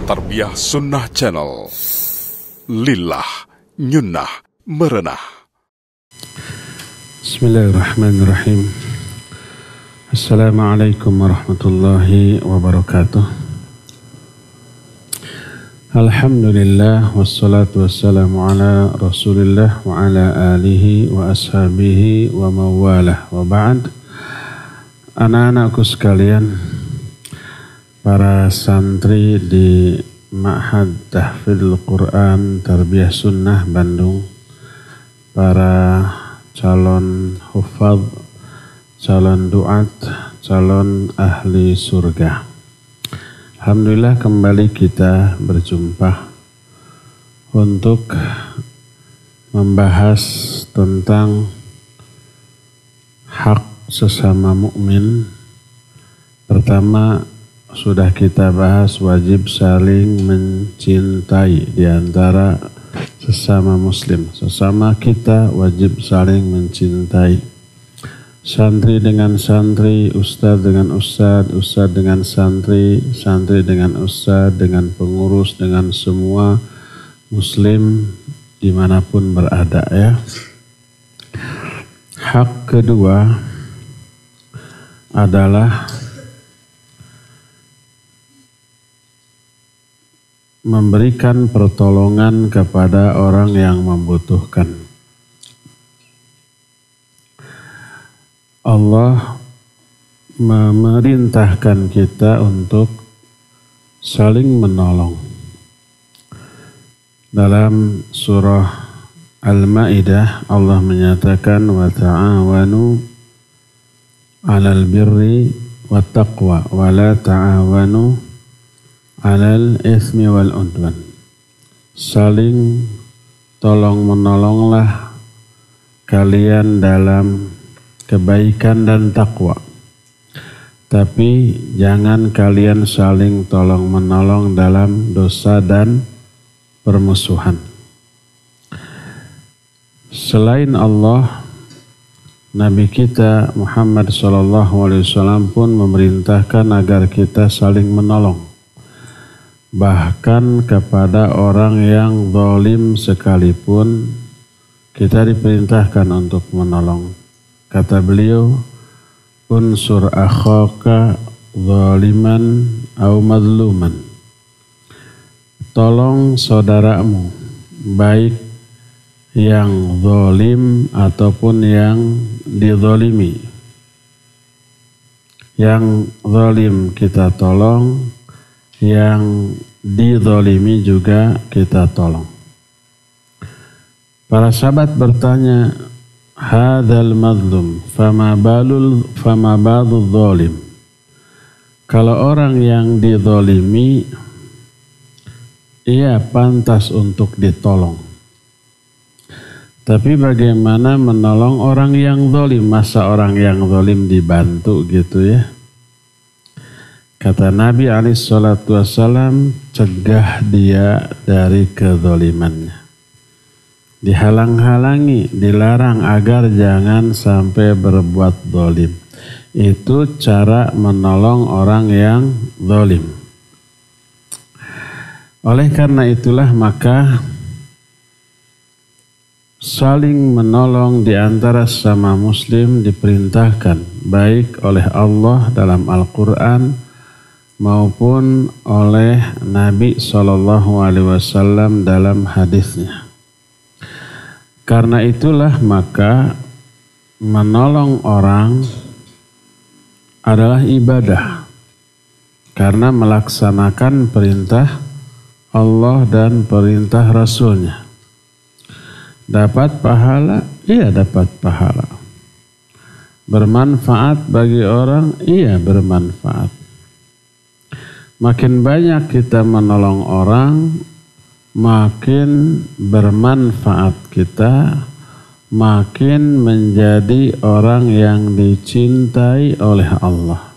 Tarbiyah Sunnah Channel. Lillah Nyunnah Merenah. Bismillahirrahmanirrahim. Assalamualaikum warahmatullahi wabarakatuh. Alhamdulillah wassalatu wassalamu ala Rasulillah wa ala alihi wa ashabihi wa mawalah wa ba'd. Anak-anakku sekalian, para santri di Ma'had Tahfidz Quran Tarbiyah Sunnah Bandung, para calon hufadz, calon duat, calon ahli surga. Alhamdulillah kembali kita berjumpa untuk membahas tentang hak sesama mukmin. Pertama, sudah kita bahas wajib saling mencintai di antara sesama muslim. Sesama kita wajib saling mencintai. Santri dengan santri, ustadz dengan ustadz, ustadz dengan santri, santri dengan ustadz, dengan pengurus, dengan semua muslim dimanapun berada ya. Hak kedua adalah memberikan pertolongan kepada orang yang membutuhkan. Allah memerintahkan kita untuk saling menolong. Dalam surah Al-Maidah Allah menyatakan wa ta'awanu 'alal birri wat taqwa wa la ta'awanu 'alal itsmi wal 'udwan. Saling tolong menolonglah kalian dalam kebaikan dan takwa, tapi jangan kalian saling tolong menolong dalam dosa dan permusuhan. Selain Allah, Nabi kita Muhammad SAW pun memerintahkan agar kita saling menolong, bahkan kepada orang yang zalim sekalipun kita diperintahkan untuk menolong. Kata beliau, unsur akhaka zaliman au madluman. Tolong saudaramu, baik yang zalim ataupun yang dizalimi. Yang zalim kita tolong, yang dizalimi juga kita tolong. Para sahabat bertanya, hadzal mazlum fama balul zalim. Kalau orang yang dizalimi, ia pantas untuk ditolong. Tapi bagaimana menolong orang yang zalim? Masa orang yang zalim dibantu gitu ya? Kata Nabi SAW, cegah dia dari kezalimannya. Dihalang-halangi, dilarang agar jangan sampai berbuat zalim. Itu cara menolong orang yang zalim. Oleh karena itulah maka saling menolong di antara sesama muslim diperintahkan baik oleh Allah dalam Al-Quran maupun oleh Nabi SAW dalam hadisnya. Karena itulah maka menolong orang adalah ibadah, karena melaksanakan perintah Allah dan perintah Rasulnya. Dapat pahala? Iya dapat pahala. Bermanfaat bagi orang? Iya bermanfaat. Makin banyak kita menolong orang, makin bermanfaat kita, makin menjadi orang yang dicintai oleh Allah.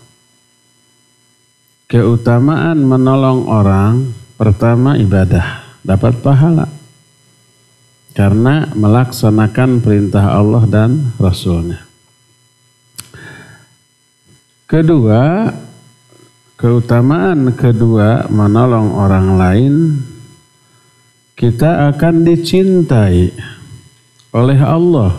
Keutamaan menolong orang, pertama ibadah, dapat pahala. Karena melaksanakan perintah Allah dan Rasulnya. Kedua, keutamaan kedua, menolong orang lain, kita akan dicintai oleh Allah.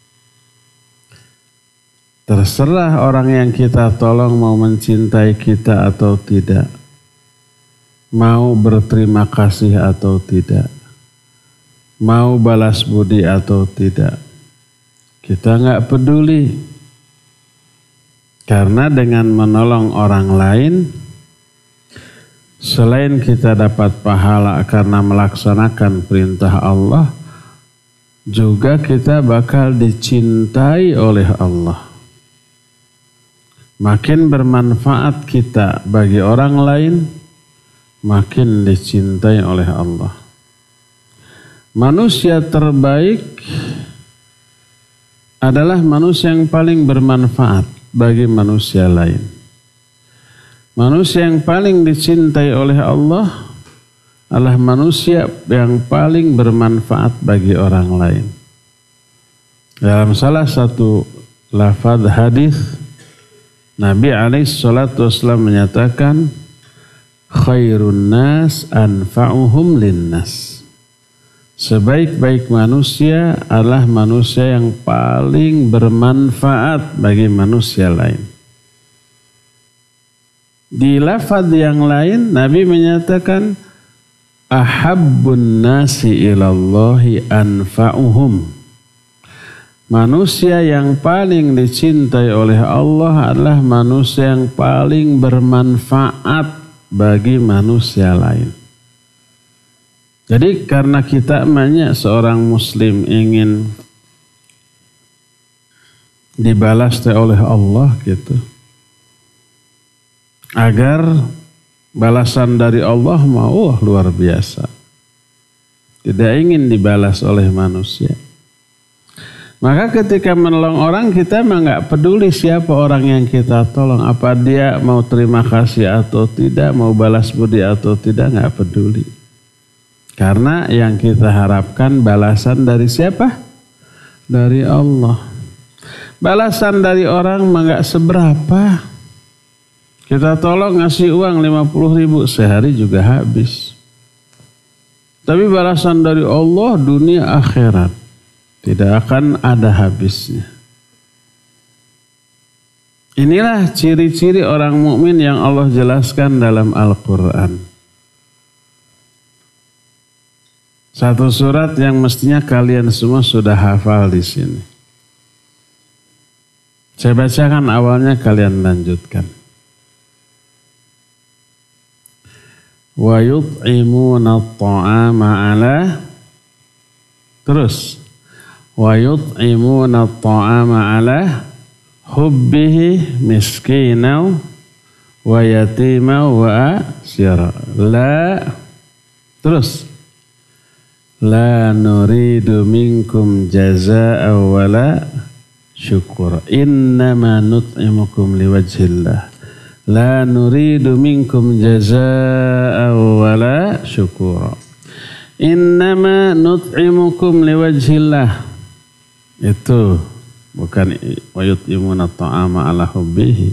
Terserah orang yang kita tolong mau mencintai kita atau tidak, mau berterima kasih atau tidak, mau balas budi atau tidak. Kita nggak peduli. Karena dengan menolong orang lain, selain kita dapat pahala karena melaksanakan perintah Allah, juga kita bakal dicintai oleh Allah. Makin bermanfaat kita bagi orang lain, makin dicintai oleh Allah. Manusia terbaik adalah manusia yang paling bermanfaat bagi manusia lain. Manusia yang paling dicintai oleh Allah adalah manusia yang paling bermanfaat bagi orang lain. Dalam salah satu lafaz hadis, Nabi SAW menyatakan, khairun nas anfa'uhum linnas. Sebaik-baik manusia adalah manusia yang paling bermanfaat bagi manusia lain. Di lafaz yang lain, Nabi menyatakan, ahabbun nasi ilallahi anfa'uhum. Manusia yang paling dicintai oleh Allah adalah manusia yang paling bermanfaat bagi manusia lain. Jadi karena kita banyak seorang muslim ingin dibalas oleh Allah gitu, agar balasan dari Allah mau luar biasa, tidak ingin dibalas oleh manusia. Maka ketika menolong orang, kita mah nggak peduli siapa orang yang kita tolong, apa dia mau terima kasih atau tidak, mau balas budi atau tidak, nggak peduli. Karena yang kita harapkan balasan dari siapa? Dari Allah. Balasan dari orang mah nggak seberapa. Kita tolong ngasih uang 50.000 sehari juga habis. Tapi balasan dari Allah dunia akhirat tidak akan ada habisnya. Inilah ciri-ciri orang mukmin yang Allah jelaskan dalam Al-Quran. Satu surat yang mestinya kalian semua sudah hafal di sini. Saya bacakan awalnya, kalian lanjutkan. Wa yut'imuna at-ta'ama ala, terus wa yut'imuna at-ta'ama ala hubbihi miskinan wa yatima wa asira. La, terus la nuridu minkum jazaa'a wala syukura, innama nut'imukum liwajhillah, la nuridu minkum jazaa'a wala syukura, innama nut'imukum liwajhillah. Itu bukan wa yut'imuna ta'ama ala hubbihi,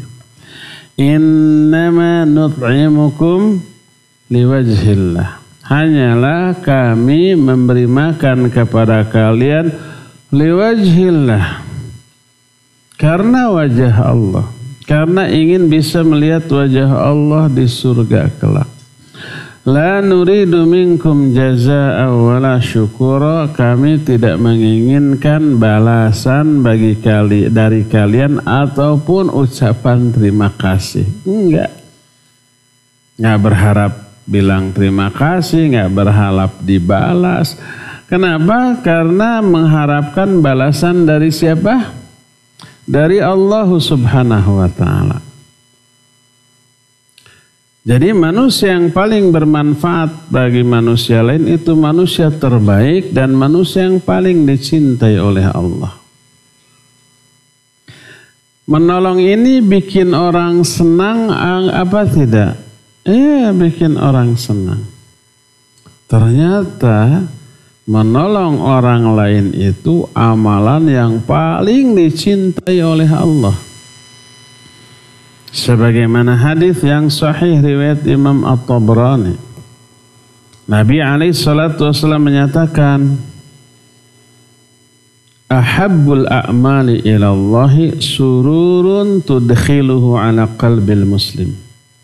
innama nut'imukum liwajhillah, hanyalah kami memberi makan kepada kalian liwajhillah, karena wajah Allah, karena ingin bisa melihat wajah Allah di surga kelak. La nuridu minkum jazaa'a wala syukura, kami tidak menginginkan balasan dari kalian ataupun ucapan terima kasih. Enggak berharap bilang terima kasih, enggak berharap dibalas. Kenapa? Karena mengharapkan balasan dari siapa? Dari Allah Subhanahu wa ta'ala. Jadi manusia yang paling bermanfaat bagi manusia lain itu manusia terbaik dan manusia yang paling dicintai oleh Allah. Menolong ini bikin orang senang apa tidak? Iya, bikin orang senang. Ternyata menolong orang lain itu amalan yang paling dicintai oleh Allah. Sebagaimana hadis yang sahih riwayat Imam At-Tabrani. Nabi SAW menyatakan, ahabbul a'mali ilallahi sururun tudkhiluhu ala qalbil muslim.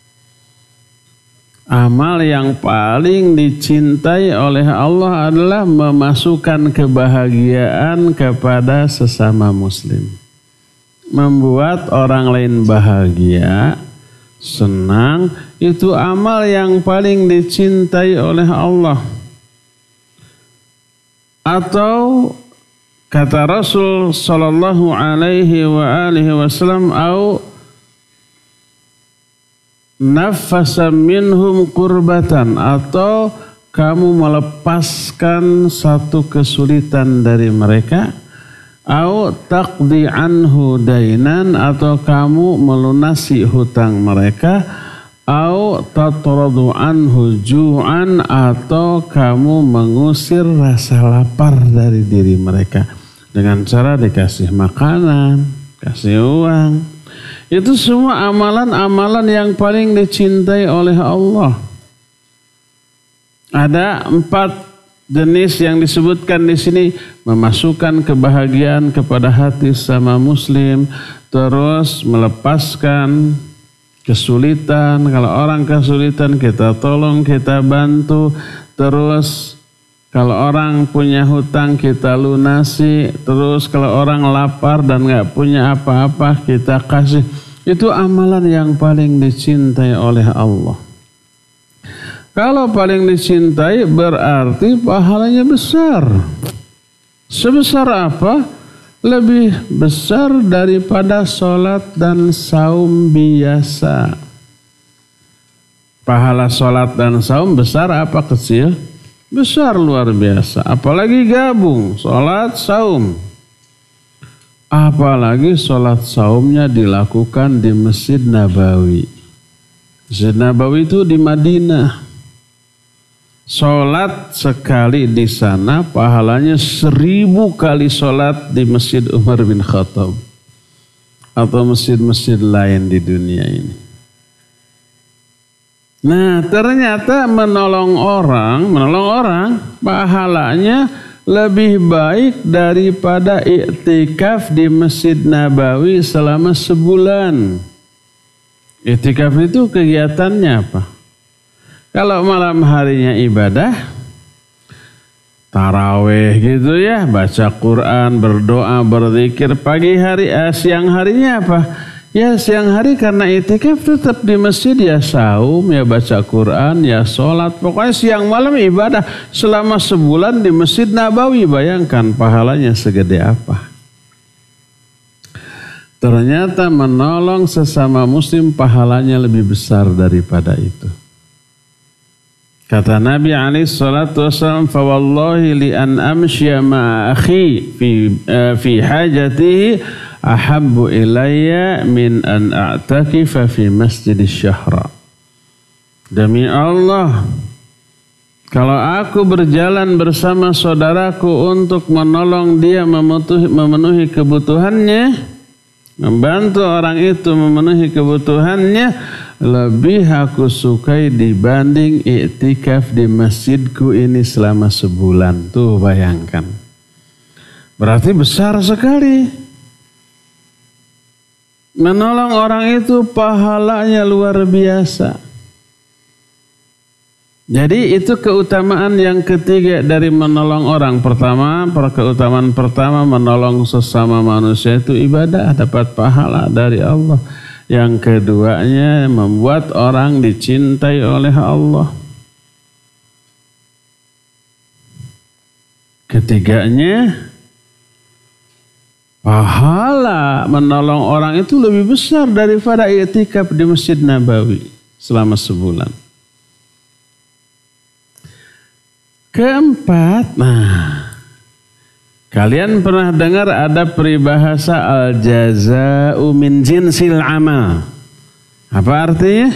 Amal yang paling dicintai oleh Allah adalah memasukkan kebahagiaan kepada sesama muslim. Membuat orang lain bahagia, senang, itu amal yang paling dicintai oleh Allah. Atau kata Rasul sallallahu alaihi wa alihi wasallam, au nafasa minhum kurbatan, atau kamu melepaskan satu kesulitan dari mereka, au taqdi anhu dainan, atau kamu melunasi hutang mereka, au tatradu anhu ju'an, atau kamu mengusir rasa lapar dari diri mereka dengan cara dikasih makanan, kasih uang. Itu semua amalan-amalan yang paling dicintai oleh Allah. Ada 4 jenis yang disebutkan di sini, memasukkan kebahagiaan kepada hati sama muslim, terus melepaskan kesulitan, kalau orang kesulitan kita tolong, kita bantu, terus kalau orang punya hutang kita lunasi, terus kalau orang lapar dan nggak punya apa-apa kita kasih. Itu amalan yang paling dicintai oleh Allah. Kalau paling dicintai berarti pahalanya besar. Sebesar apa? Lebih besar daripada sholat dan saum biasa. Pahala sholat dan saum besar apa kecil? Besar luar biasa. Apalagi gabung sholat saum. Apalagi sholat saumnya dilakukan di Masjid Nabawi. Masjid Nabawi itu di Madinah. Sholat sekali di sana pahalanya 1000 kali sholat di Masjid Umar bin Khattab atau masjid-masjid lain di dunia ini. Nah, ternyata menolong orang pahalanya lebih baik daripada iktikaf di Masjid Nabawi selama sebulan. Iktikaf itu kegiatannya apa? Kalau malam harinya ibadah, tarawih gitu ya, baca Quran, berdoa, berzikir. Pagi hari, siang harinya apa? Ya siang hari karena itikaf tetap di masjid, ya saum, ya baca Quran, ya sholat. Pokoknya siang malam ibadah selama sebulan di Masjid Nabawi. Bayangkan pahalanya segede apa. Ternyata menolong sesama muslim pahalanya lebih besar daripada itu. Kata Nabi SAW, "Fawallahi li an amshiya ma akhi fi hajatihi ahabbu ilayya min an a'takifa fi masjidis syahra." Demi Allah, kalau aku berjalan bersama saudaraku untuk menolong dia memenuhi kebutuhannya, membantu orang itu memenuhi kebutuhannya, lebih aku sukai dibanding iktikaf di masjidku ini selama sebulan. Tuh bayangkan. Berarti besar sekali. Menolong orang itu pahalanya luar biasa. Jadi itu keutamaan yang ketiga dari menolong orang. Pertama, keutamaan pertama menolong sesama manusia itu ibadah, dapat pahala dari Allah. Yang keduanya membuat orang dicintai oleh Allah. Ketiganya, pahala menolong orang itu lebih besar daripada iktikaf di Masjid Nabawi selama sebulan. Keempat, kalian pernah dengar ada peribahasa al-jaza'u min jinsil amal. Apa artinya?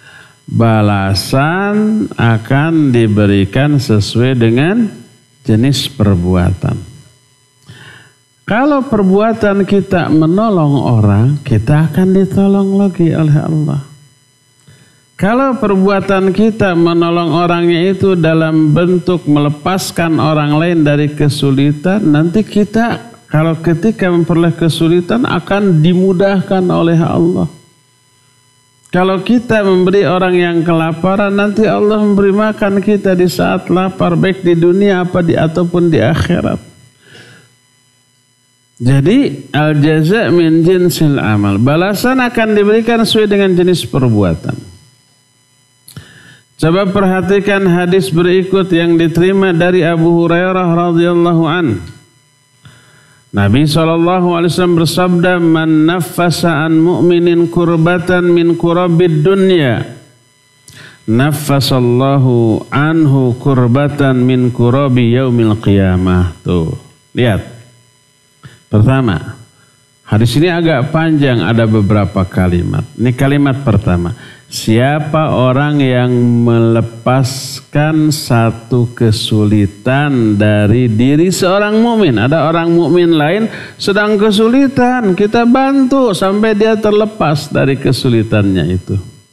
Balasan akan diberikan sesuai dengan jenis perbuatan. Kalau perbuatan kita menolong orang, kita akan ditolong lagi oleh Allah. Kalau perbuatan kita menolong orangnya itu dalam bentuk melepaskan orang lain dari kesulitan, nanti kita kalau ketika memperoleh kesulitan akan dimudahkan oleh Allah. Kalau kita memberi orang yang kelaparan, nanti Allah memberi makan kita di saat lapar, baik di dunia ataupun di akhirat. Jadi al-jaza' min jinsil amal. Balasan akan diberikan sesuai dengan jenis perbuatan. Coba perhatikan hadis berikut yang diterima dari Abu Hurairah radhiyallahu an. Nabi SAW bersabda, "Man naffasa an mu'minin kurbatan min kurabid dunya, naffasallahu anhu kurbatan min kurabi yaumil qiyamah." Tuh, lihat. Pertama, hadis ini agak panjang, ada beberapa kalimat. Ini kalimat pertama. Siapa orang yang melepaskan satu kesulitan dari diri seorang mukmin, ada orang mukmin lain sedang kesulitan, kita bantu sampai dia terlepas dari kesulitannya itu.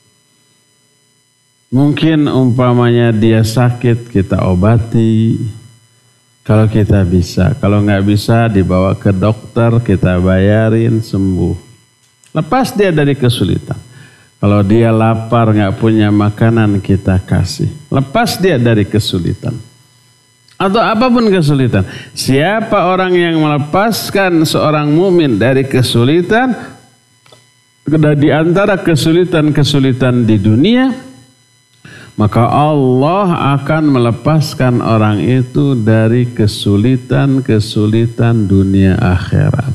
Mungkin umpamanya dia sakit, kita obati kalau kita bisa. Kalau nggak bisa dibawa ke dokter, kita bayarin, sembuh. Lepas dia dari kesulitan. Kalau dia lapar, nggak punya makanan, kita kasih. Lepas dia dari kesulitan. Atau apapun kesulitan. Siapa orang yang melepaskan seorang mukmin dari kesulitan, di antara kesulitan-kesulitan di dunia, maka Allah akan melepaskan orang itu dari kesulitan-kesulitan dunia akhirat.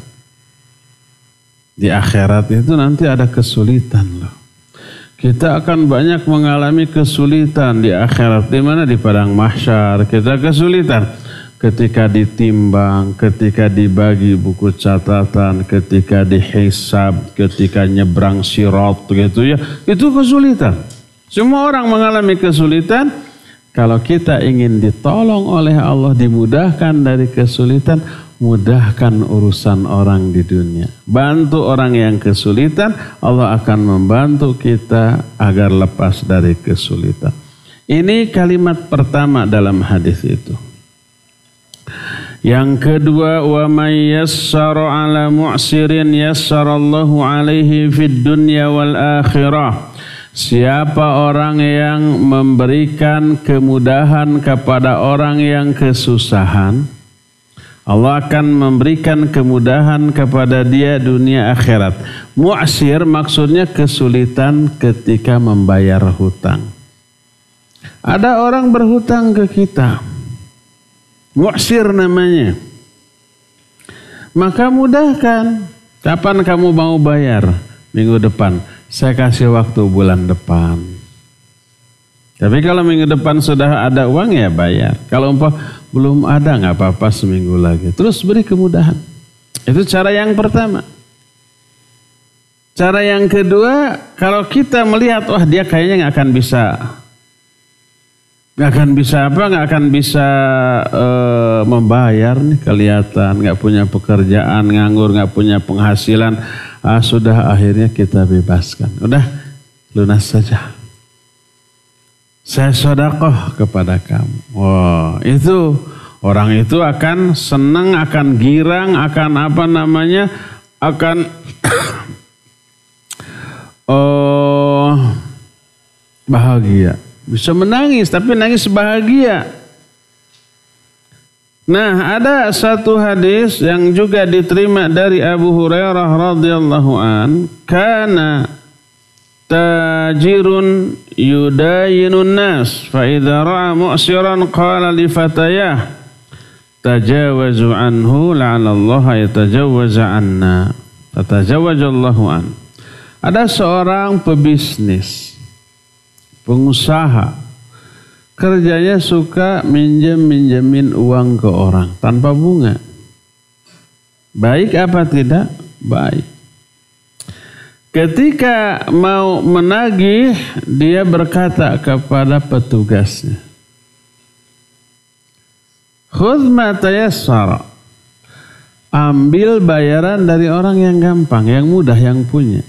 Di akhirat itu nanti ada kesulitan loh. Kita akan banyak mengalami kesulitan di akhirat. Di mana? Di padang mahsyar. Kita kesulitan ketika ditimbang, ketika dibagi buku catatan, ketika dihisab, ketika nyebrang sirat gitu ya. Itu kesulitan. Semua orang mengalami kesulitan. Kalau kita ingin ditolong oleh Allah, dimudahkan dari kesulitan, mudahkan urusan orang di dunia. Bantu orang yang kesulitan, Allah akan membantu kita agar lepas dari kesulitan. Ini kalimat pertama dalam hadis itu. Yang kedua, wa may yassara 'ala mu'sirin yassarallahu 'alaihi fid dunya wal akhirah. Siapa orang yang memberikan kemudahan kepada orang yang kesusahan, Allah akan memberikan kemudahan kepada dia dunia akhirat. Mu'sir maksudnya kesulitan ketika membayar hutang. Ada orang berhutang ke kita. Mu'sir namanya. Maka mudahkan. Kapan kamu mau bayar? Minggu depan. Saya kasih waktu bulan depan. Tapi kalau minggu depan sudah ada uang ya bayar. Kalau belum ada nggak apa-apa, seminggu lagi. Terus beri kemudahan. Itu cara yang pertama. Cara yang kedua, kalau kita melihat wah dia kayaknya nggak akan bisa membayar nih, kelihatan nggak punya pekerjaan, nganggur, nggak punya penghasilan, sudah akhirnya kita bebaskan. Udah lunas saja. Saya sedekah kepada kamu. Wah, itu orang itu akan senang, akan girang, akan akan bahagia. Bisa menangis, tapi nangis bahagia. Nah, ada satu hadis yang juga diterima dari Abu Hurairah radhiyallahu an, kana tajirun yudayinun nas fa idza ra'a mu'siran qala li fatayah tajawazu anhu la'alla Allah yatajawaza anna fatajawajallahu an. Ada seorang pebisnis, pengusaha, kerjanya suka minjemin uang ke orang tanpa bunga. Baik apa tidak? Baik. Ketika mau menagih, dia berkata kepada petugasnya, "Khudh ma tayassara." Ambil bayaran dari orang yang gampang, yang mudah, yang punya.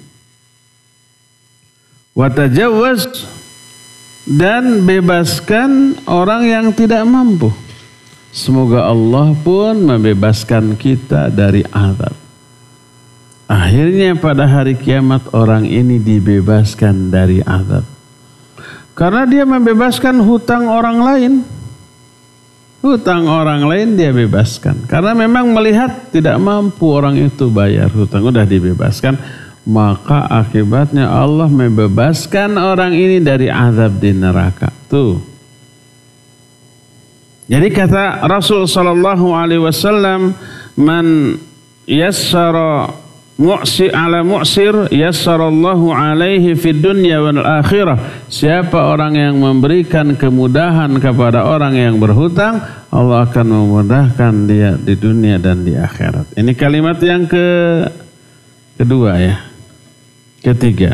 Watajawaz, dan bebaskan orang yang tidak mampu. Semoga Allah pun membebaskan kita dari azab. Akhirnya pada hari kiamat orang ini dibebaskan dari azab. Karena dia membebaskan hutang orang lain. Hutang orang lain dia bebaskan. Karena memang melihat tidak mampu orang itu bayar hutang, udah dibebaskan. Maka akibatnya Allah membebaskan orang ini dari azab di neraka. Tuh. Jadi kata Rasul sallallahu alaihi wasallam, man yassara ala mu'sir yassarallahu alaihi fid dunya wal akhirah. Siapa orang yang memberikan kemudahan kepada orang yang berhutang, Allah akan memudahkan dia di dunia dan di akhirat. Ini kalimat yang kedua ya. Ketiga.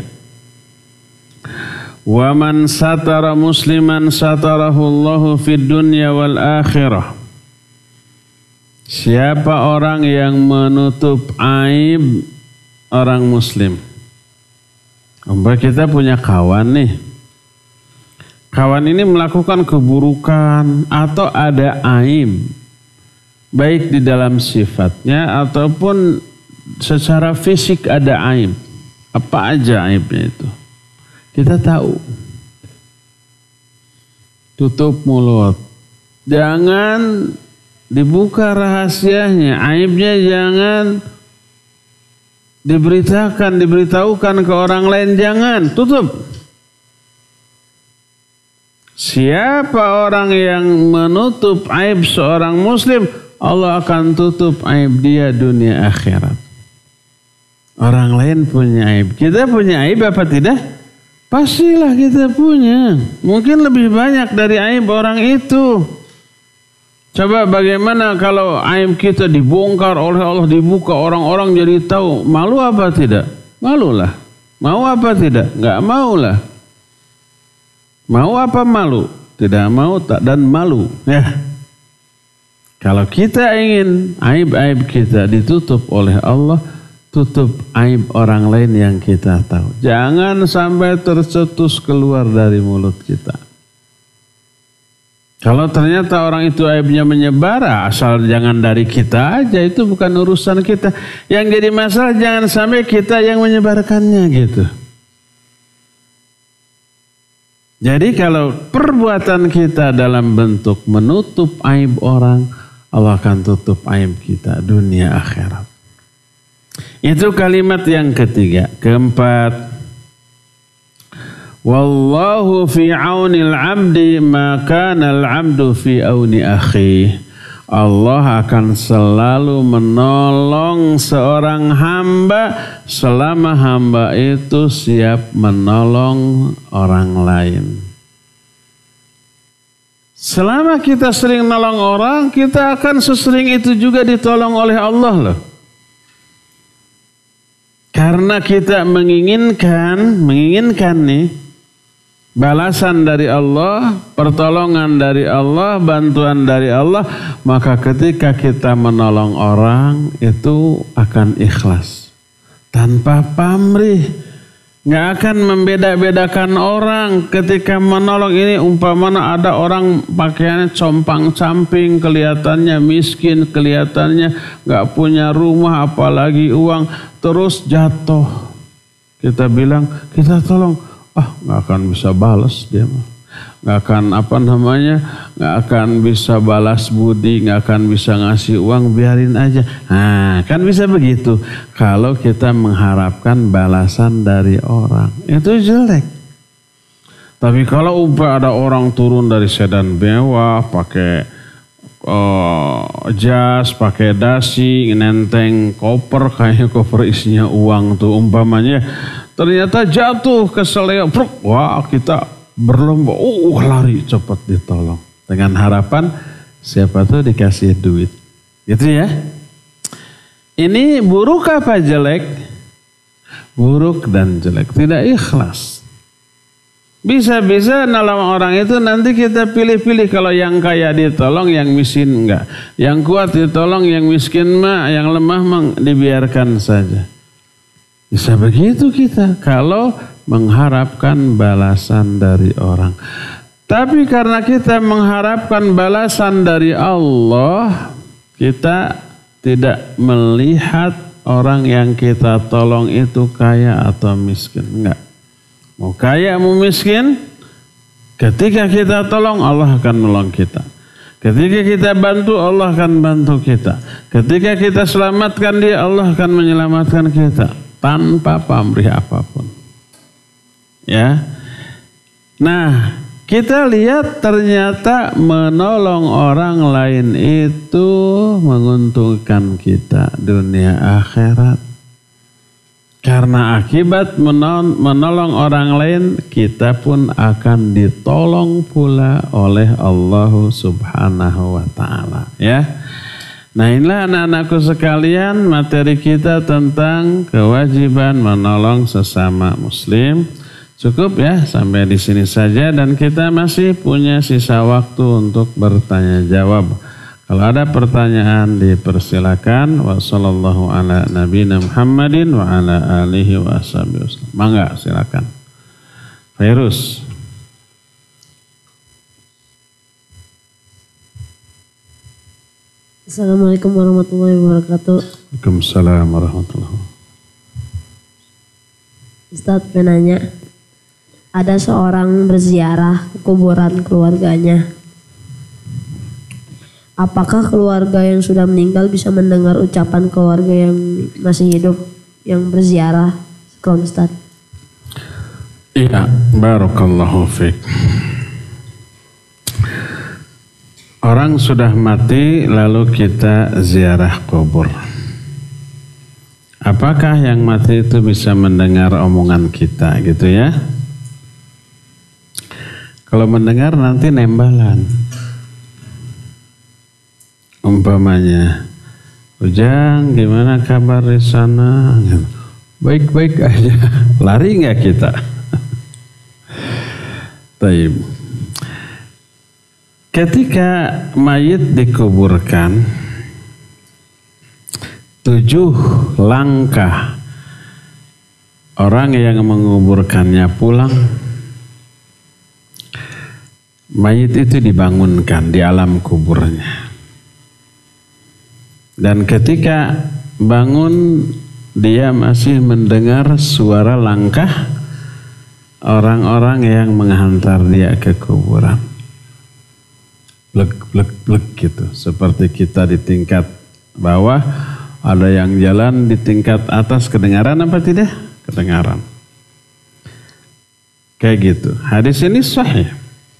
Wa man satara musliman satarahullahu fid dunya wal akhirah. Siapa orang yang menutup aib orang muslim. Umpamanya kita punya kawan nih. Kawan ini melakukan keburukan atau ada aib. Baik di dalam sifatnya ataupun secara fisik ada aib. Apa aja aibnya itu? Kita tahu. Tutup mulut. Jangan dibuka rahasianya, aibnya jangan diberitahukan ke orang lain, jangan, tutup. Siapa orang yang menutup aib seorang muslim, Allah akan tutup aib dia dunia akhirat. Orang lain punya aib, kita punya aib apa tidak? Pastilah kita punya. Mungkin lebih banyak dari aib orang itu. Coba bagaimana kalau aib kita dibongkar oleh Allah, dibuka, orang-orang jadi tahu. Malu apa tidak? Malulah. Mau apa tidak? Enggak maulah. Mau apa malu? Tidak mau dan malu. Ya. Kalau kita ingin aib-aib kita ditutup oleh Allah, tutup aib orang lain yang kita tahu. Jangan sampai tercetus keluar dari mulut kita. Kalau ternyata orang itu aibnya menyebar, asal jangan dari kita aja, itu bukan urusan kita. Yang jadi masalah jangan sampai kita yang menyebarkannya gitu. Jadi kalau perbuatan kita dalam bentuk menutup aib orang, Allah akan tutup aib kita dunia akhirat. Itu kalimat yang ketiga. Keempat, wallahu fi aunil abdi ma kana al abdu fi auni akhi. Allah akan selalu menolong seorang hamba selama hamba itu siap menolong orang lain. Selama kita sering nolong orang, kita akan sesering itu juga ditolong oleh Allah loh. Karena kita menginginkan nih balasan dari Allah, pertolongan dari Allah, bantuan dari Allah, maka ketika kita menolong orang itu akan ikhlas. Tanpa pamrih. Nggak akan membeda-bedakan orang ketika menolong ini. Umpamanya ada orang pakaiannya compang-camping, kelihatannya miskin, kelihatannya nggak punya rumah apalagi uang, terus jatuh. Kita bilang, kita tolong. Nggak akan bisa balas dia mah, nggak akan nggak akan bisa balas budi, nggak akan bisa ngasih uang, biarin aja. Nah, kan bisa begitu. Kalau kita mengharapkan balasan dari orang, itu jelek. Tapi kalau ada orang turun dari sedan mewah, pakai jas, pakai dasi, nenteng koper, kayaknya koper isinya uang tuh umpamanya. Ternyata jatuh ke seleo, wah kita berlomba, lari cepat ditolong. Dengan harapan siapa tuh dikasih duit. Gitu ya. Ini buruk apa jelek? Buruk dan jelek, tidak ikhlas. Bisa-bisa nolong orang itu nanti kita pilih-pilih, kalau yang kaya ditolong, yang miskin enggak. Yang kuat ditolong, yang miskin mah, yang lemah mah dibiarkan saja. Bisa begitu kita kalau mengharapkan balasan dari orang. Tapi karena kita mengharapkan balasan dari Allah, kita tidak melihat orang yang kita tolong itu kaya atau miskin. Enggak. Mau kaya mau miskin, ketika kita tolong Allah akan menolong kita. Ketika kita bantu Allah akan bantu kita. Ketika kita selamatkan dia, Allah akan menyelamatkan kita tanpa pamrih apapun. Ya. Nah, kita lihat ternyata menolong orang lain itu menguntungkan kita dunia akhirat. Karena akibat menolong orang lain, kita pun akan ditolong pula oleh Allah Subhanahu wa Ta'ala. Ya. Nah, inilah anak-anakku sekalian materi kita tentang kewajiban menolong sesama muslim. Cukup ya sampai di sini saja, dan kita masih punya sisa waktu untuk bertanya jawab. Kalau ada pertanyaan dipersilakan. Wassallallahu ala nabiyina Muhammadin wa ala alihi wa sahbihi. Mangga silakan. Virus. Assalamualaikum warahmatullahi wabarakatuh. Waalaikumsalam warahmatullahi wabarakatuh. Ustadz penanya, ada seorang berziarah ke kuburan keluarganya. Apakah keluarga yang sudah meninggal bisa mendengar ucapan keluarga yang masih hidup yang berziarah? Sekarang Ustaz. Iya, barakallahu fiik. Orang sudah mati lalu kita ziarah kubur. Apakah yang mati itu bisa mendengar omongan kita gitu ya? Kalau mendengar nanti nembalan. Umpamanya, Ujang gimana kabar di sana? Baik-baik aja. Lari nggak kita? Taib. Ketika mayit dikuburkan, 7 langkah orang yang menguburkannya pulang, mayit itu dibangunkan di alam kuburnya. Dan ketika bangun, dia masih mendengar suara langkah orang-orang yang menghantar dia ke kuburan. Blek, blek, blek gitu. Seperti kita di tingkat bawah, ada yang jalan di tingkat atas, kedengaran apa tidak? Kedengaran. Kayak gitu. Hadis ini sahih.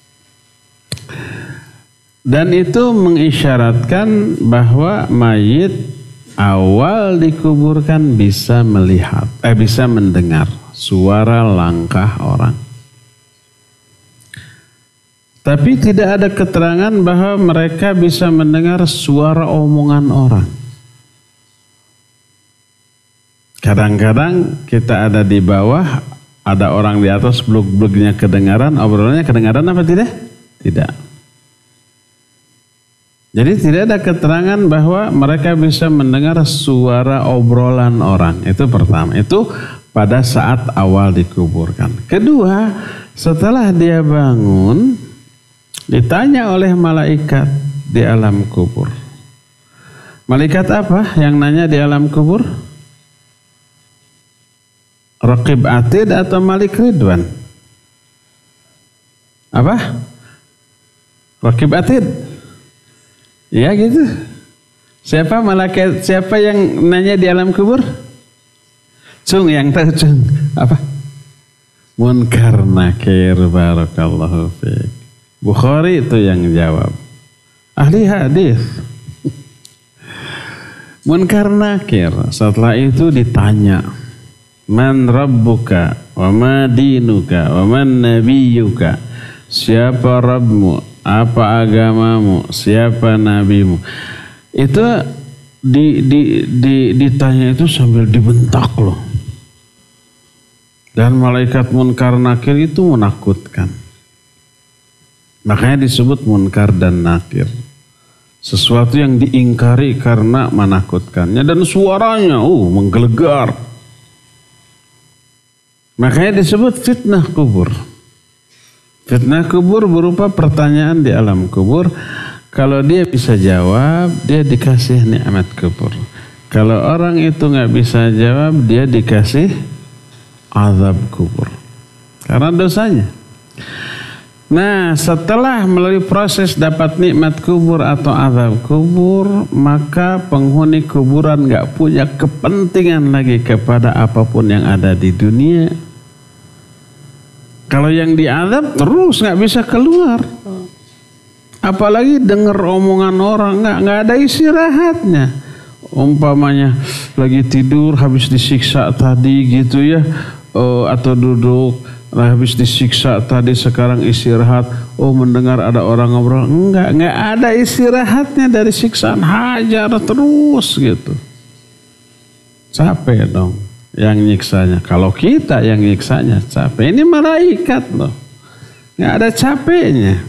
Dan itu mengisyaratkan bahwa mayit awal dikuburkan bisa melihat, bisa mendengar suara langkah orang. Tapi tidak ada keterangan bahwa mereka bisa mendengar suara omongan orang. Kadang-kadang kita ada di bawah, ada orang di atas, bluk-bluknya kedengaran, obrolannya kedengaran apa tidak? Tidak. Jadi tidak ada keterangan bahwa mereka bisa mendengar suara obrolan orang. Itu pertama. Itu pada saat awal dikuburkan. Kedua, setelah dia bangun, ditanya oleh malaikat di alam kubur. Malaikat apa yang nanya di alam kubur? Raqib Atid atau Malik Ridwan? Apa? Raqib Atid? Ya gitu. Siapa malaikat? Siapa yang nanya di alam kubur? Cung, yang tahu Cung. Apa? Munkar Nakir, barakallahu fiik. Bukhari itu yang jawab. Ahli hadis. Munkar Nakir. Setelah itu ditanya, man rabbuka wa ma dinuka wa man nabiyuka? Siapa Rabbmu? Apa agamamu? Siapa nabimu? Itu ditanya itu sambil dibentak loh. Dan malaikat munkar nakir itu menakutkan. Makanya disebut munkar dan nakir. Sesuatu yang diingkari karena menakutkannya. Dan suaranya menggelegar. Makanya disebut fitnah kubur. Fitnah kubur berupa pertanyaan di alam kubur. Kalau dia bisa jawab, dia dikasih nikmat kubur. Kalau orang itu nggak bisa jawab, dia dikasih azab kubur. Karena dosanya. Nah, setelah melalui proses dapat nikmat kubur atau azab kubur, maka penghuni kuburan nggak punya kepentingan lagi kepada apapun yang ada di dunia. Kalau yang diazab terus nggak bisa keluar. Apalagi dengar omongan orang, nggak ada istirahatnya. Umpamanya lagi tidur habis disiksa tadi gitu ya, atau duduk habis disiksa tadi sekarang istirahat, mendengar ada orang ngobrol, nggak ada istirahatnya dari siksaan, hajar terus gitu. Capek dong yang nyiksanya. Kalau kita yang nyiksanya capek, ini malaikat loh, nggak ada capeknya.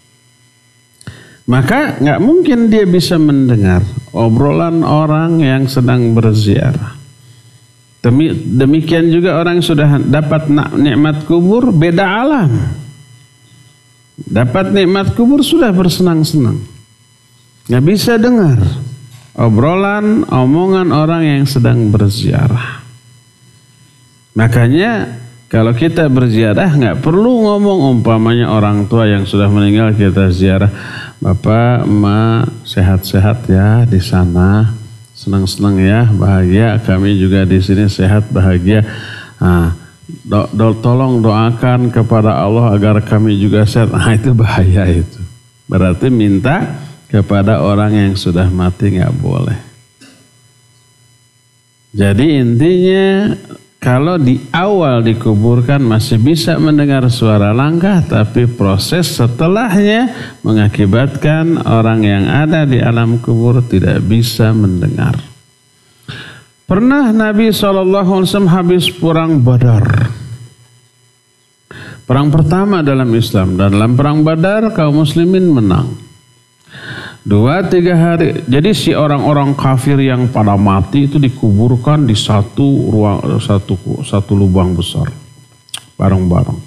Maka nggak mungkin dia bisa mendengar obrolan orang yang sedang berziarah. Demikian juga orang yang sudah dapat nikmat kubur, beda alam. Dapat nikmat kubur sudah bersenang-senang. Nggak bisa dengar obrolan, omongan orang yang sedang berziarah. Makanya kalau kita berziarah nggak perlu ngomong, umpamanya orang tua yang sudah meninggal kita ziarah, Bapak, Emak, sehat-sehat ya di sana, senang-senang ya, bahagia. Kami juga di sini sehat, bahagia. Nah, tolong doakan kepada Allah agar kami juga sehat. Nah, itu bahaya itu. Berarti minta kepada orang yang sudah mati nggak boleh. Jadi intinya, kalau di awal dikuburkan masih bisa mendengar suara langkah, tapi proses setelahnya mengakibatkan orang yang ada di alam kubur tidak bisa mendengar. Pernah Nabi SAW habis perang Badar. Perang pertama dalam Islam. Dan dalam perang Badar kaum muslimin menang. 2-3 hari. Jadi si orang-orang kafir yang pada mati itu dikuburkan di satu lubang besar. Bareng-bareng.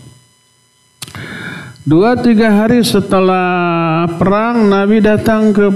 2-3 hari setelah perang, Nabi datang ke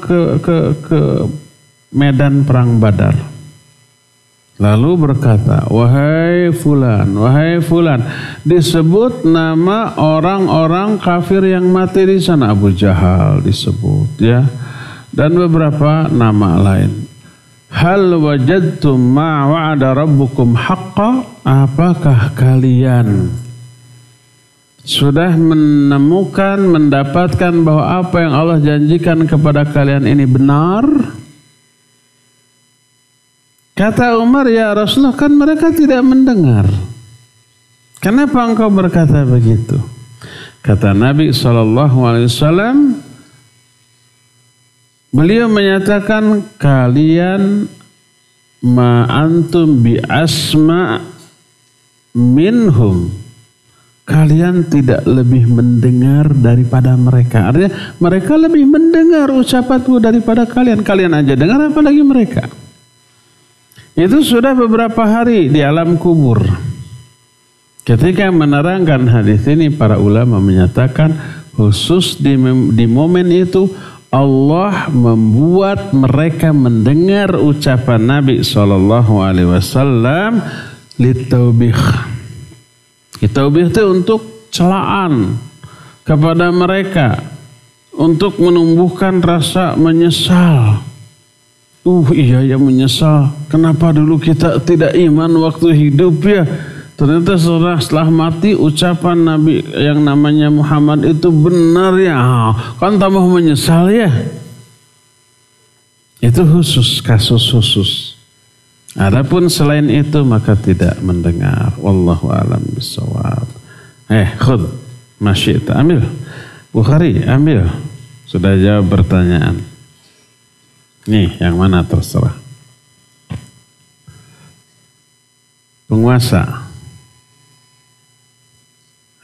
medan perang Badar. Lalu berkata, wahai fulan, disebut nama orang-orang kafir yang mati di sana. Abu Jahal disebut ya, dan beberapa nama lain. Hal wajadtum ma wa'ada rabbukum haqqa? Apakah kalian sudah menemukan, mendapatkan bahwa apa yang Allah janjikan kepada kalian ini benar? Kata Umar, ya Rasulullah, kan mereka tidak mendengar. Kenapa engkau berkata begitu? Kata Nabi SAW, beliau menyatakan, kalian ma'antum bi asma minhum. Kalian tidak lebih mendengar daripada mereka. Artinya mereka lebih mendengar ucapanku daripada kalian. Kalian aja dengar, apalagi mereka. Itu sudah beberapa hari di alam kubur. Ketika menerangkan hadis ini, para ulama menyatakan khusus di momen itu Allah membuat mereka mendengar ucapan Nabi SAW litaubih. Litaubih itu untuk celaan kepada mereka, untuk menumbuhkan rasa menyesal. Iya ya, menyesal. Kenapa dulu kita tidak iman waktu hidup ya? Ternyata setelah mati ucapan Nabi yang namanya Muhammad itu benar ya. Kan tambah menyesal ya. Itu khusus, kasus khusus. Adapun selain itu maka tidak mendengar. Wallahu a'lam bishawab. Khud, masyita, ambil. Bukhari, ambil. Sudah jawab pertanyaan. Nih, yang mana terserah. Penguasa.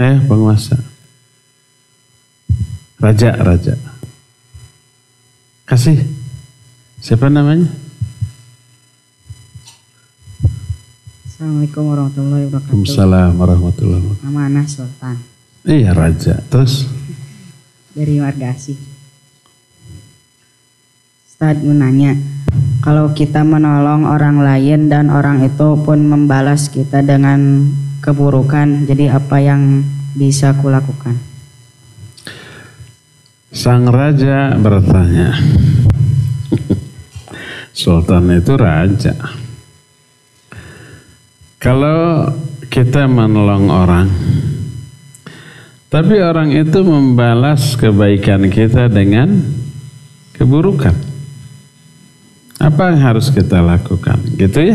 Penguasa. Raja. Kasih. Siapa namanya? Assalamualaikum warahmatullahi wabarakatuh. Waalaikumsalam warahmatullahi wabarakatuh. Nama Ana Sultan. Iya, raja. Terus? Dari warga asih. Ustaz mau nanya, kalau kita menolong orang lain dan orang itu pun membalas kita dengan keburukan, jadi apa yang bisa kulakukan? Sang raja bertanya. Sultan itu raja. Kalau kita menolong orang, tapi orang itu membalas kebaikan kita dengan keburukan, apa yang harus kita lakukan? Gitu ya.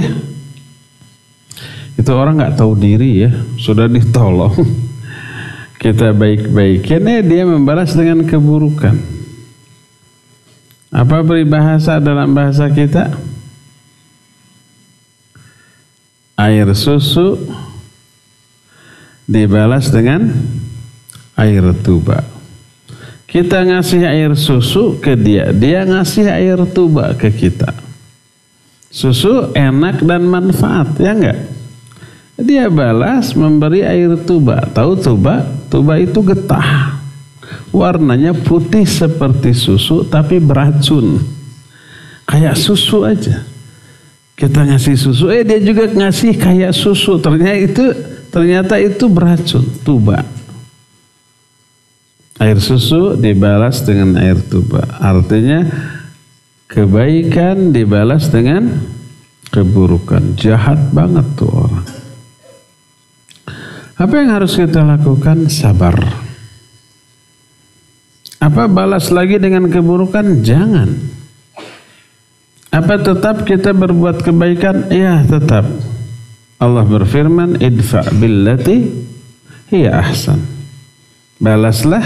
Itu orang nggak tahu diri ya, sudah ditolong. Kita baik-baikin, dia membalas dengan keburukan. Apa peribahasa dalam bahasa kita? Air susu dibalas dengan air tuba. Kita ngasih air susu ke dia, dia ngasih air tuba ke kita. Susu enak dan manfaat, ya enggak? Dia balas memberi air tuba. Tahu tuba? Tuba itu getah. Warnanya putih seperti susu tapi beracun. Kayak susu aja. Kita ngasih susu, dia juga ngasih kayak susu. Ternyata itu beracun, tuba. Air susu dibalas dengan air tuba. Artinya kebaikan dibalas dengan keburukan. Jahat banget tuh orang. Apa yang harus kita lakukan? Sabar. Apa balas lagi dengan keburukan? Jangan. Apa tetap kita berbuat kebaikan? Ya, tetap. Allah berfirman, idfa billati hiya ahsan. Balaslah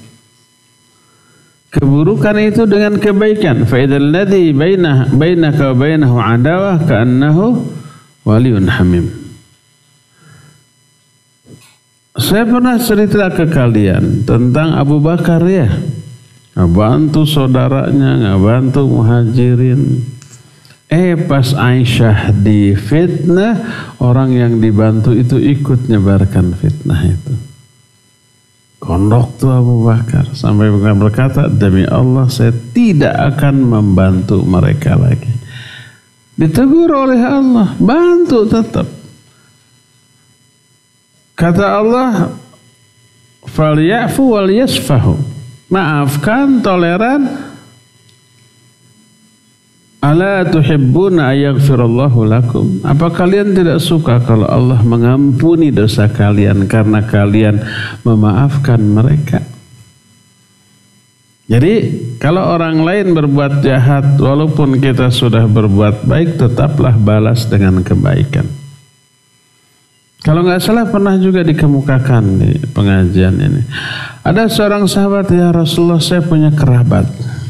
keburukan itu dengan kebaikan. Fa idzal ladzi bainaka wa bainahu adawah ka'annahu waliyyun hamim. Saya pernah cerita ke kalian tentang Abu Bakar ya. Ngebantu saudaranya, ngebantu muhajirin. Pas Aisyah difitnah, orang yang dibantu itu ikut nyebarkan fitnah itu. Kondok tuh Abu Bakar sampai berkata, demi Allah saya tidak akan membantu mereka lagi. Ditegur oleh Allah, bantu tetap. Kata Allah, falyafu wal yasfahu. Maafkan, toleran. Ala tuhibbuna ayaghfirallahu lakum. Apa kalian tidak suka kalau Allah mengampuni dosa kalian karena kalian memaafkan mereka? Jadi kalau orang lain berbuat jahat, walaupun kita sudah berbuat baik, tetaplah balas dengan kebaikan. Kalau nggak salah pernah juga dikemukakan di pengajian ini. Ada seorang sahabat, ya Rasulullah, saya punya kerabat.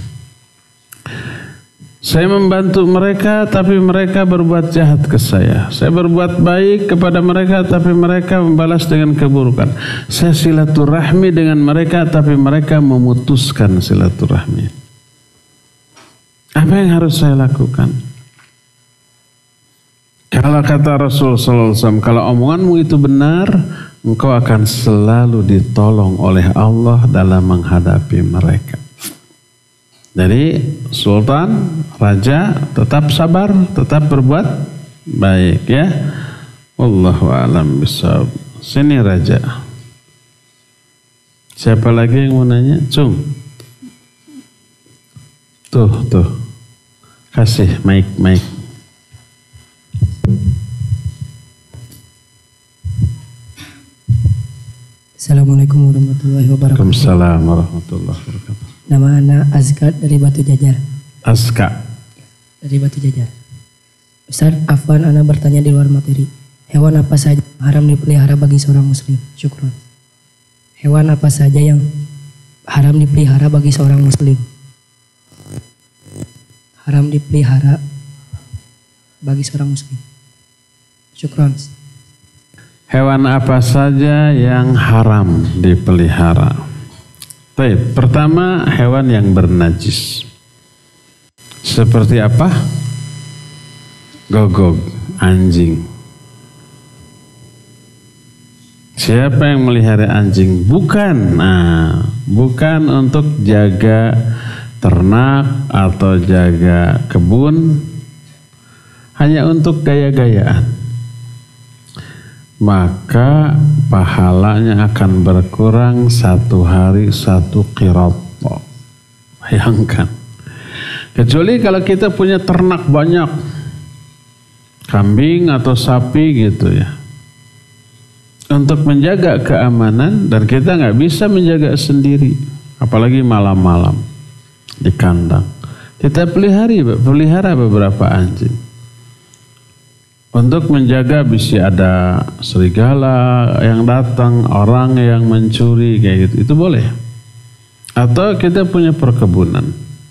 Saya membantu mereka tapi mereka berbuat jahat ke saya. Saya berbuat baik kepada mereka tapi mereka membalas dengan keburukan. Saya silaturahmi dengan mereka tapi mereka memutuskan silaturahmi. Apa yang harus saya lakukan? Kalau kata Rasul sallallahu alaihi wasallam, kalau omonganmu itu benar, engkau akan selalu ditolong oleh Allah dalam menghadapi mereka. Jadi sultan, raja tetap sabar, tetap berbuat baik ya. Wallahu a'lam bishawab. Sini raja. Siapa lagi yang mau nanya? Cung. Tuh. Kasih mic. Assalamualaikum warahmatullahi wabarakatuh. Waalaikumsalam warahmatullahi wabarakatuh. Nama anak Azka dari Batu Jajar. Azka. Dari Batu Jajar. Ustaz, afwan anak bertanya di luar materi. Hewan apa saja haram dipelihara bagi seorang muslim? Syukron. Hewan apa saja yang haram dipelihara bagi seorang muslim? Haram dipelihara bagi seorang muslim. Syukron. Hewan apa saja yang haram dipelihara? Baik, pertama hewan yang bernajis. Seperti apa? Gogog, anjing. Siapa yang melihara anjing? Bukan. Bukan untuk jaga ternak atau jaga kebun, hanya untuk gaya-gayaan. Maka pahalanya akan berkurang 1 hari 1 qirat. Bayangkan. Kecuali kalau kita punya ternak banyak, kambing atau sapi gitu ya. Untuk menjaga keamanan dan kita nggak bisa menjaga sendiri, apalagi malam-malam di kandang. Kita pelihara beberapa anjing untuk menjaga bisa ada serigala yang datang, orang yang mencuri kayak gitu, itu boleh. Atau kita punya perkebunan,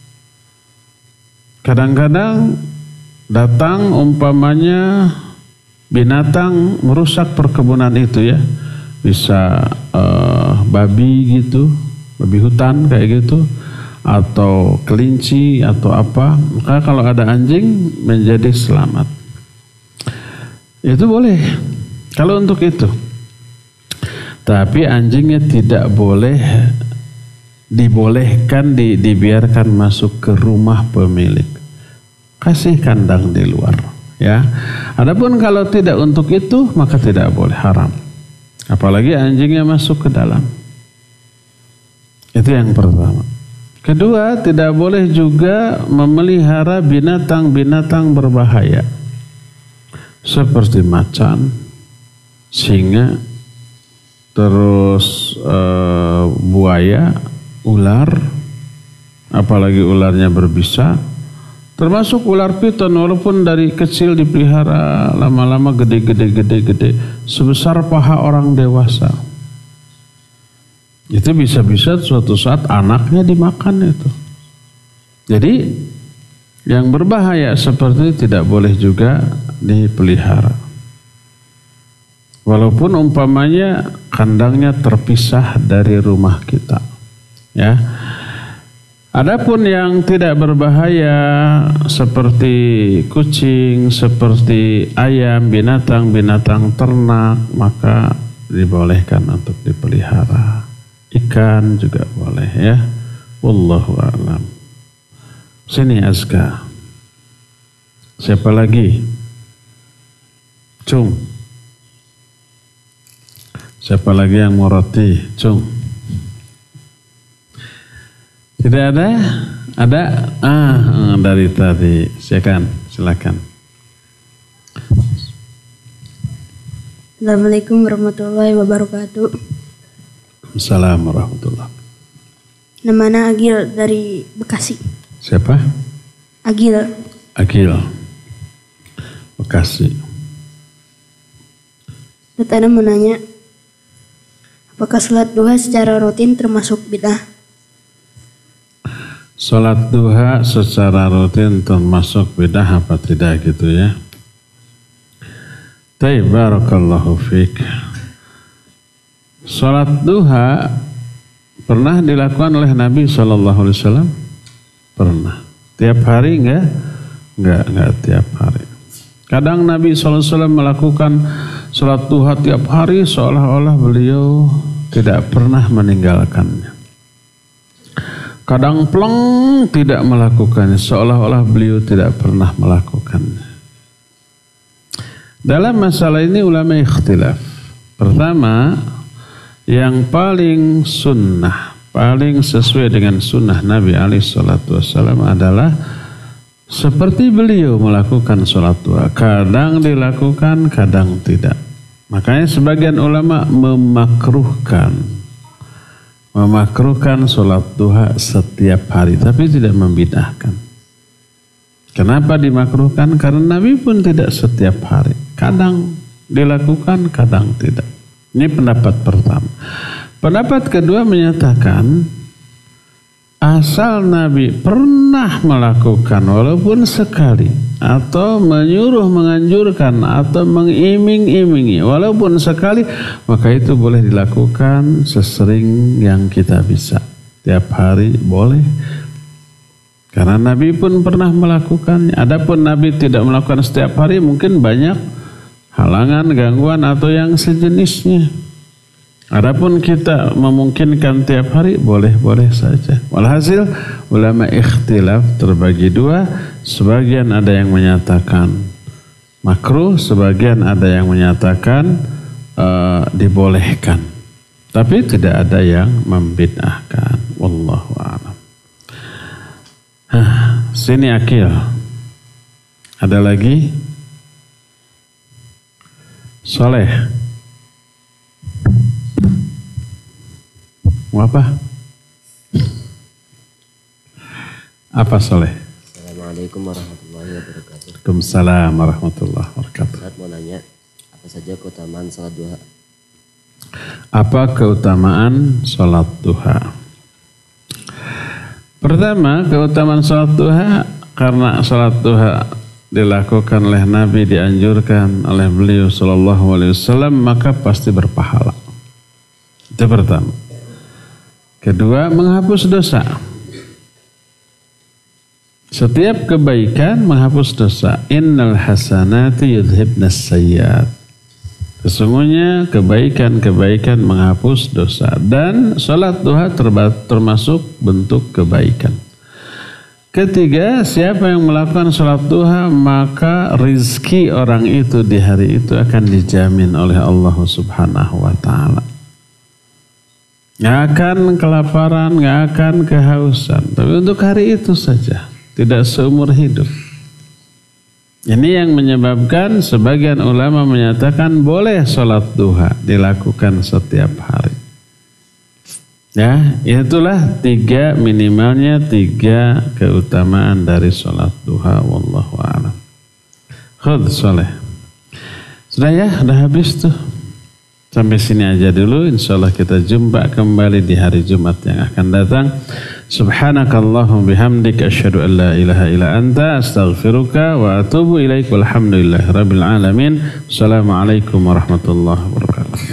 kadang-kadang datang umpamanya binatang merusak perkebunan itu ya, bisa babi gitu, babi hutan kayak gitu, atau kelinci atau apa, maka kalau ada anjing menjadi selamat. Itu boleh kalau untuk itu. Tapi anjingnya tidak boleh dibolehkan dibiarkan masuk ke rumah pemilik. Kasih kandang di luar, ya. Adapun kalau tidak untuk itu maka tidak boleh, haram. Apalagi anjingnya masuk ke dalam. Itu yang pertama. Kedua, tidak boleh juga memelihara binatang-binatang berbahaya seperti macan, singa, terus buaya, ular, apalagi ularnya berbisa. Termasuk ular piton, walaupun dari kecil dipelihara, lama-lama gede, sebesar paha orang dewasa. Itu bisa-bisa suatu saat anaknya dimakan itu. Jadi yang berbahaya seperti itu tidak boleh juga dipelihara. Walaupun umpamanya kandangnya terpisah dari rumah kita, ya. Adapun yang tidak berbahaya seperti kucing, seperti ayam, binatang-binatang ternak, maka dibolehkan untuk dipelihara. Ikan juga boleh, ya. Wallahu a'lam. Sini Azka. Siapa lagi? Cung. Siapa lagi yang mau roti? Cung. Tidak ada? Ada? Dari tadi. Silakan. Assalamualaikum warahmatullahi wabarakatuh. Assalamualaikum warahmatullahi. Namanya Agil dari Bekasi. Siapa? Agil. Bekasi. Ana mau nanya, apakah sholat duha secara rutin termasuk bid'ah? Sholat duha secara rutin termasuk bid'ah apa tidak gitu ya? Taib, barakallahu fiik. Sholat duha pernah dilakukan oleh Nabi SAW? Pernah. Tiap hari enggak tiap hari. Kadang Nabi SAW melakukan sholat duha tiap hari seolah-olah beliau tidak pernah meninggalkannya. Kadang pleng tidak melakukannya seolah-olah beliau tidak pernah melakukannya. Dalam masalah ini ulama ikhtilaf. Pertama, yang paling sunnah, paling sesuai dengan sunnah Nabi SAW adalah seperti beliau melakukan sholat duha. Kadang dilakukan, kadang tidak. Makanya sebagian ulama memakruhkan sholat duha setiap hari, tapi tidak membid'ahkan. Kenapa dimakruhkan? Karena Nabi pun tidak setiap hari. Kadang dilakukan, kadang tidak. Ini pendapat pertama. Pendapat kedua menyatakan asal Nabi pernah melakukan walaupun sekali, atau menyuruh, menganjurkan, atau mengiming-imingi walaupun sekali, maka itu boleh dilakukan sesering yang kita bisa. Tiap hari boleh, karena Nabi pun pernah melakukannya. Adapun Nabi tidak melakukan setiap hari, mungkin banyak halangan, gangguan, atau yang sejenisnya. Adapun kita memungkinkan tiap hari, boleh-boleh saja. Walhasil ulama ikhtilaf terbagi dua. Sebagian ada yang menyatakan makruh, sebagian ada yang menyatakan dibolehkan. Tapi tidak ada yang membid'ahkan. Wallahu a'lam. Sini Akil. Ada lagi? Soleh. Mau apa? Apa Soleh? Assalamualaikum warahmatullahi wabarakatuh. Waalaikumsalam warahmatullahi wabarakatuh. Ustaz mau nanya, apa saja keutamaan salat duha? Apa keutamaan salat duha? Pertama, keutamaan salat duha, karena salat duha dilakukan oleh Nabi, dianjurkan oleh beliau sallallahu alaihi wasallam, maka pasti berpahala. Itu pertama. Kedua, menghapus dosa. Setiap kebaikan menghapus dosa. Innal hasanati yudhibnas sayyiat. Sesungguhnya kebaikan-kebaikan menghapus dosa. Dan salat duha termasuk bentuk kebaikan. Ketiga, siapa yang melakukan salat duha, maka rizki orang itu di hari itu akan dijamin oleh Allah Subhanahu wa ta'ala. Nggak akan kelaparan, nggak akan kehausan. Tapi untuk hari itu saja, tidak seumur hidup. Ini yang menyebabkan sebagian ulama menyatakan boleh sholat duha dilakukan setiap hari. Ya, itulah minimalnya tiga keutamaan dari sholat duha. Wallahu a'lam. Khud soleh. Sudah ya, udah habis tuh. Sampai sini aja dulu. Insyaallah kita jumpa kembali di hari Jumat yang akan datang. Subhanakallahumma bihamdika asyhadu an la ilaha illa anta astaghfiruka wa atubu ilaik. Walhamdulillahirabbil alamin. Assalamualaikum warahmatullahi wabarakatuh.